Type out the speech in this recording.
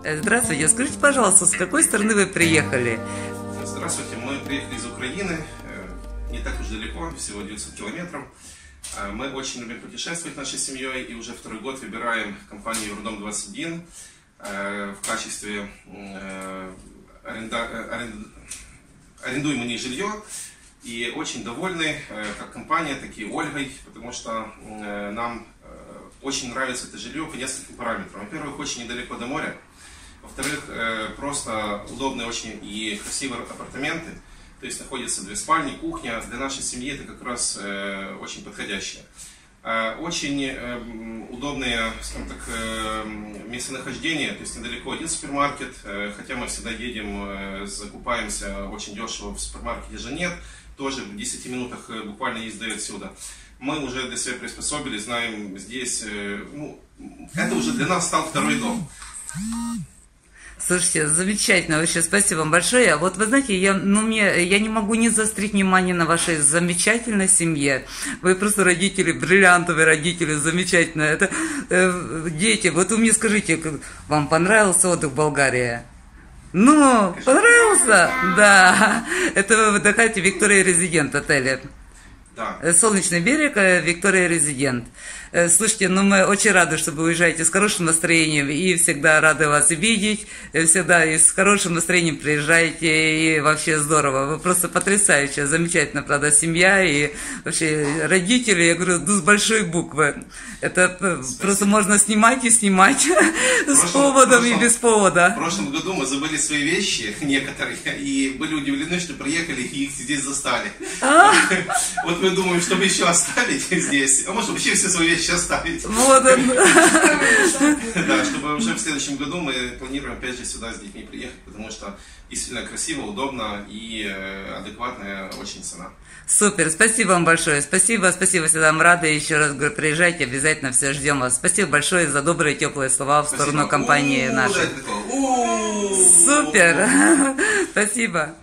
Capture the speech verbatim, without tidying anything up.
Здравствуйте, скажите, пожалуйста, с какой страны вы приехали? Здравствуйте, мы приехали из Украины, не так уж далеко, всего девятьсот километров. Мы очень любим путешествовать нашей семьей и уже второй год выбираем компанию Евродом двадцать один в качестве аренда... арен... арендуем у них жилье. И очень довольны как компания, так и Ольгой, потому что нам очень нравится это жилье по нескольким параметрам. Во-первых, очень недалеко до моря. Во-вторых, просто удобные очень и красивые апартаменты. То есть находятся две спальни, кухня. Для нашей семьи это как раз очень подходящее. Очень удобное, скажем так, местонахождение, то есть недалеко один супермаркет, хотя мы всегда едем, закупаемся очень дешево, в супермаркете же нет, тоже в десяти минутах буквально езды отсюда. Мы уже для себя приспособились, знаем здесь, ну, это уже для нас стал второй дом. Слушайте, замечательно, вообще спасибо вам большое. Вот вы знаете, я, ну, мне, я не могу не заострить внимание на вашей замечательной семье. Вы просто родители, бриллиантовые родители, замечательно. Это э, дети, вот вы мне скажите, вам понравился отдых в Болгарии? Ну, понравился? Да. Это вы отдыхаете в Виктория Резидент отеле. Да. Солнечный берег, Виктория Резидент. Слушайте, ну мы очень рады, что вы уезжаете с хорошим настроением и всегда рады вас видеть, всегда и с хорошим настроением приезжаете, и вообще здорово. Вы просто потрясающая, замечательная, правда, семья и вообще родители, я говорю, ну, с большой буквы. Это Спасибо. Просто можно снимать и снимать с поводом и без повода. В прошлом году мы забыли свои вещи, некоторые, и были удивлены, что приехали и их здесь застали. Вот мы думаем, чтобы еще оставить здесь, а может вообще все свои вещи оставить. Вот он. Да, чтобы уже в следующем году мы планируем опять же сюда с детьми приехать, потому что действительно красиво, удобно и адекватная очень цена. Супер, спасибо вам большое, спасибо, спасибо, всегда вам рады, еще раз говорю, приезжайте, обязательно все ждем вас. Спасибо большое за добрые, теплые слова в сторону компании нашей. Супер, спасибо.